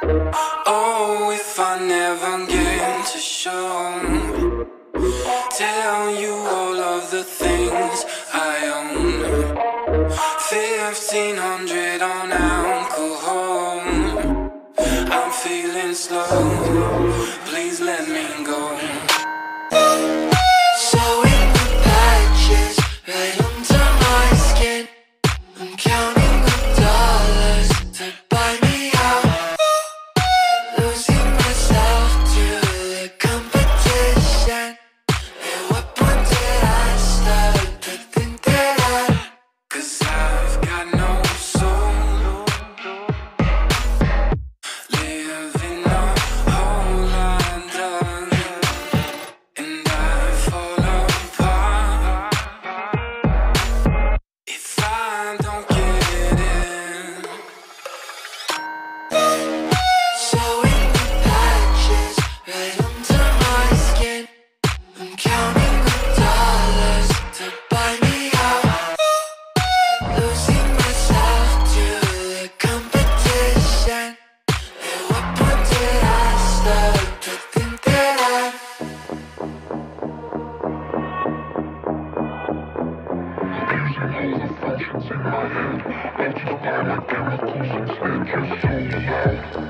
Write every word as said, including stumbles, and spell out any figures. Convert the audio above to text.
Oh, if I never get to show, tell you all of the things I own. Fifteen hundred on alcohol. I'm feeling slow. Please let me go. Showing the patches right onto my skin. I'm counting the dollars to buy me out. Losing myself to the competition. At what point did I start to think that I, 'cause I've got no soul, living a whole undone, and I fall apart if I don't get in. Showing the patches right onto my skin. I'm counting the dollars to buy me out. Losing myself to the competition. At what point did I start to think that I, Functions in my head, multiply my chemicals instead, just zoom them out.